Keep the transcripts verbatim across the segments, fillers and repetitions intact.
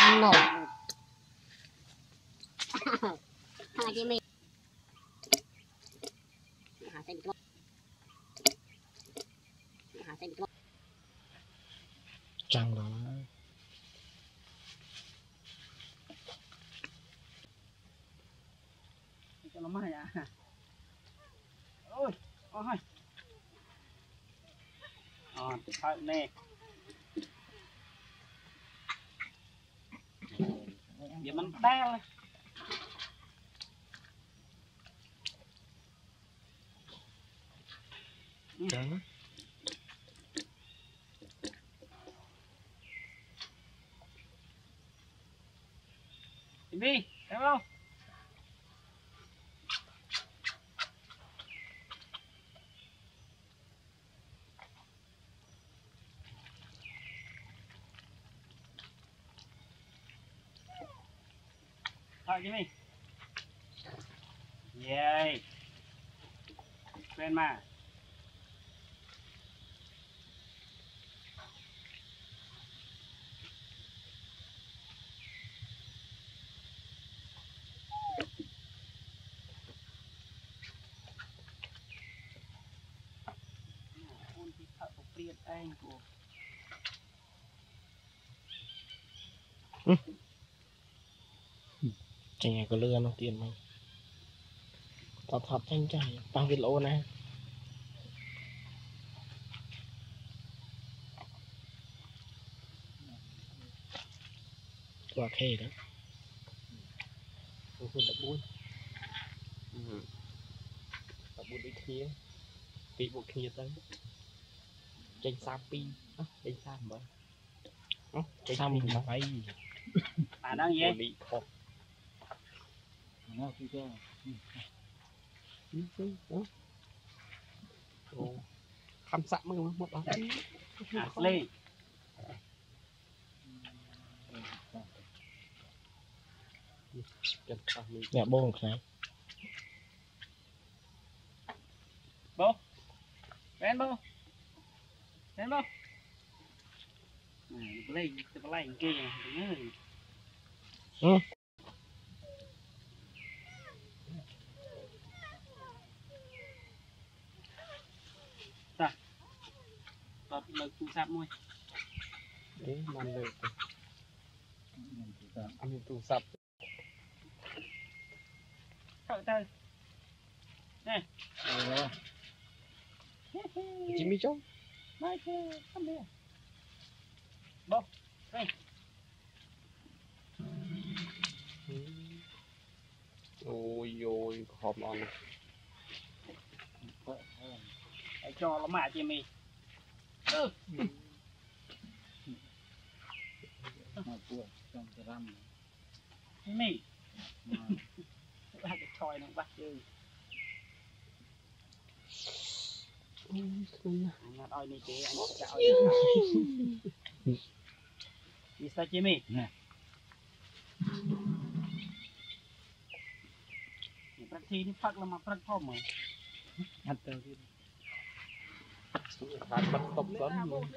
No. Hai chị mình. Hả tay bị thuốc. Hả tay bị thuốc. Chẳng đó. Cho nó mày à. Ôi, ôi. Ờ, thôi nè. Giờ mình đeo. Chẳng. Libby, thấy không? Thôi Jimmy. Yeah. Quen mà. Ôn thì thợ phục riêng anh của. Chẳng nghe có lừa nó tiền mà. Thật thật thanh chạy. Tăng viết lỗ này. Quả khê đó. Tôi không đập bún. Đập bún đi kia. Bị bộ kia tới. Chanh xa pi. Chanh xa mà. Chanh xa mình bay. À đang gì? Bị khổ. Nó cứ cho. Khăm sẵn mới mất đó. À, Lee. Nè bố một này. Bố. Bên bố. Bên bố. Này, Lee, tôi có lại kia nè. Ừ. Ta. Đọt lực tu sạp môi. Đấy, nằm được. Ăn tu sạp. Thôi thôi. Nè. Jimmy chông. Mai kia, come here. Bố, đây. Ôi ôi, hộp ngon này. Để cho nó mạ chị mì. Ừ. Mì. Ba cái tròi nó bắt chứ. Anh ngắt oi này chế, anh sẽ oi. Đi sao chị mì? Nè. Phát thi thì phát là mà phát phong mà. Hạt tờ đi. Phát bắt tốc lắm mà.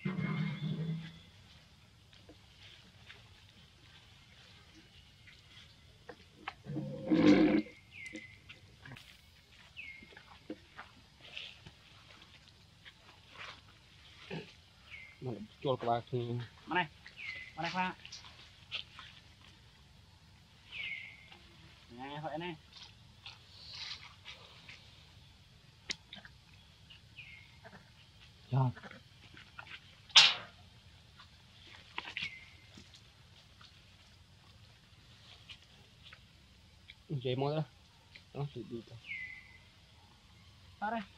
Mà chua các bạn thì... Mà này. Mà này khoa. Nè, hỏi nè. Rồi. Vậy mỗi đó. Đó, thì đi thôi. Sao đây?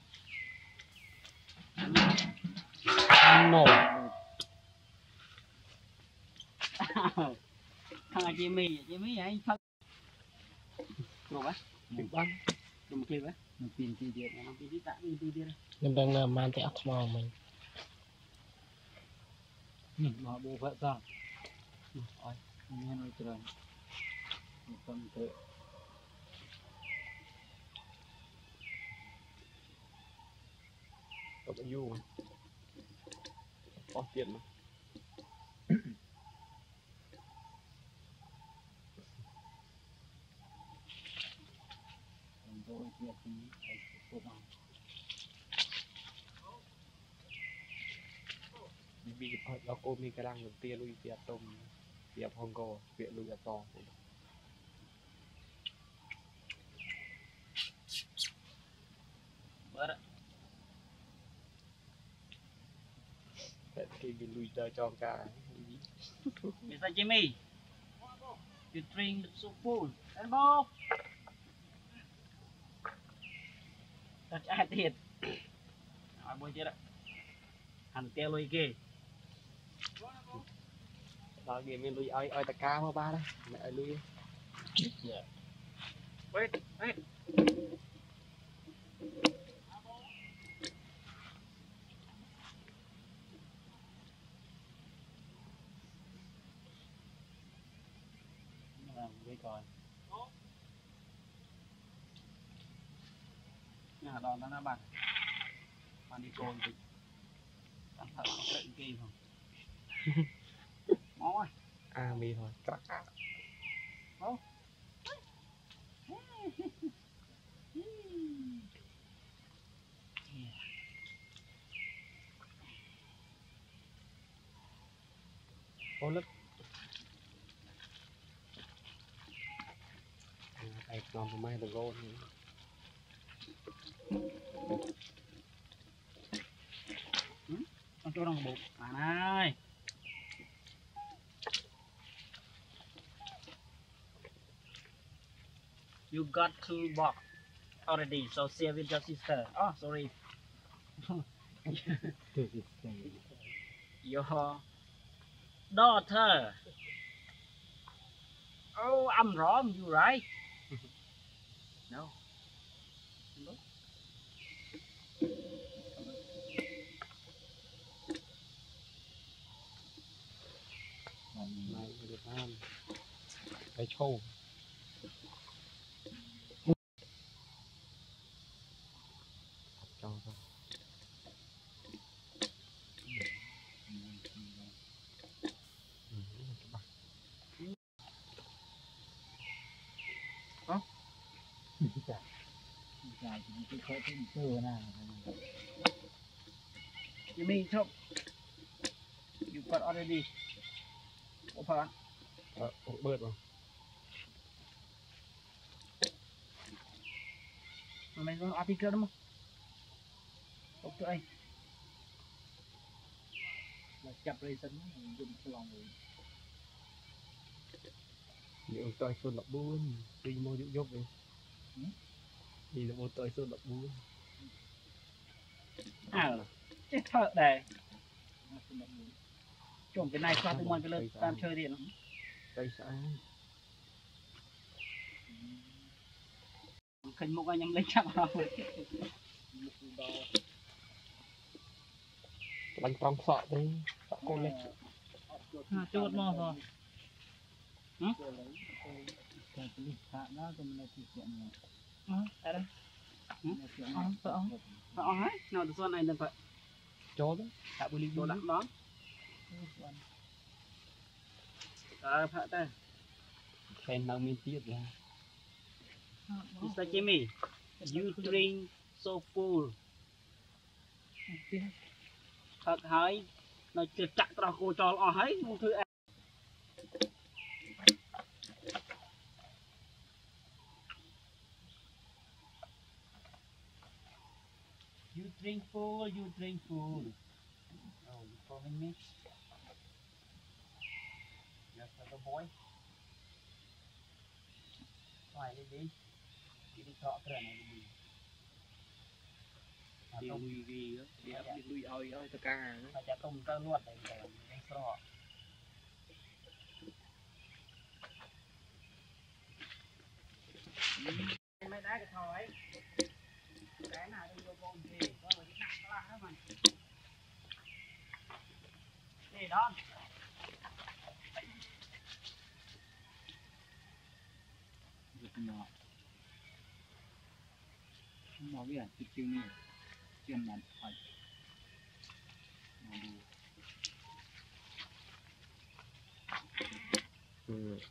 No. Thằng là chị mì, chị mì anh phân. Ngủ á? Bị bắn. Đừng kêu á. Nó pin tí điện, nó pin tí tạ, pin tí điện. Nên đang làm mang tới ắt mò mình. Nhìn mà bộ vợ sao? Ôi, nghe nói trời. Một con tự. Có bao nhiêu mà. Có tiền mà. Libbyเราโกมีกระดังเหมือนเตียลุยเตียตมเตียพองโกเตียลุยตองแต่ที่มีลุยเตอจองกา Mister Jimmy, you drink so full. And Bob. That's I did. I boy chết ạ. Hành tiêu lui kia. Đó kia mình lui ơi ơi ta ca mà ba đây mẹ lui. Yeah. Wait, wait. Đi coi. Nhà đòn nó bạn. Bạn đi cồn thì cẩn thận có lệnh kia không? Máu ơi. À mì thôi, crack á. Máu. Ô lứt. Ai còn tụi mày tụi gôn nữa. Con chỗ trong bụng. Bạn ơi. You got two box already, so share with your sister. Oh, sorry. Your daughter. Oh, I'm wrong. You right? No. No. Này Việt Nam. Cái châu. Cho thôi. Hả? Dài thì cái khởi cái cơ nào Jimmy, chop. You got already. Open. Ờ, bớt không? Mà mày có article đúng không? Ok anh. là chập rây sấn dùng cái lòng người Những tôi xuân lọc buôn đi mua dụng dốc đi đi là một tôi xuân lọc buôn À chết thợ đây trộm cái này qua từ ngoài cái lên tam chơi điện không? Cây xã khinh một anh em lấy chạm vào bánh trong sọ đi sọ cô lên chốt mò rồi cái lịch hạ đó thì mình thực hiện tại đây sợ sợ hết nào được xuân này được vậy chó đó hạ bùi linh đồ đặng đó à phải ta khen nào miên tiết ra Mister Jimmy you drink so full thật hỏi nó chưa chặt tao cô cho ọ hết một thứ ăn you drink full you drink full oh you calling me yes little boy phải đi đi đi đi trọ cái này đi đi lui đi đi đi lui ơi ơi tao ca phải chặt tôm tơ luôn để để để sọ mấy đá cái thỏi cái nào đi vô bồn gì có một cái nặng lá đó mà đi đó việc nhỏ nó biết cái chương này chương này phải ừ.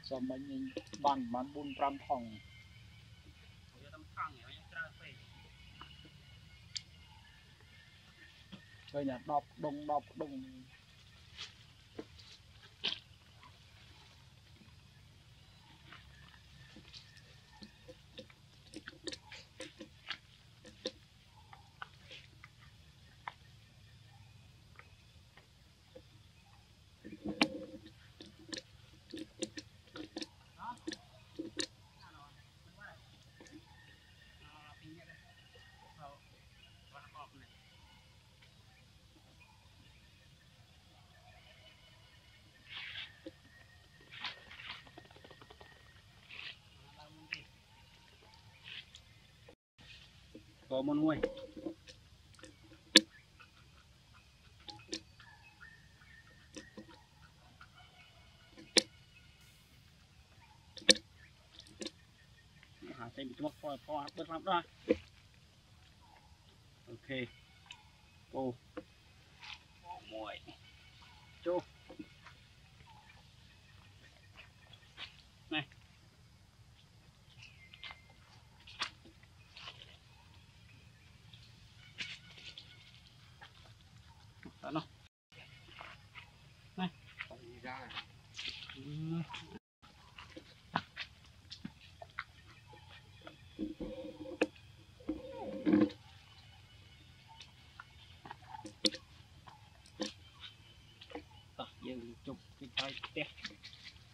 cho mình bàn bán buôn trăm phòng rồi nhà đọc đông đọc đông có một nguôi hả xem một phò phò bớt lắm đó ok ô muội chú này đó nó này ra ừ. Tắt dương chụp cái tay tét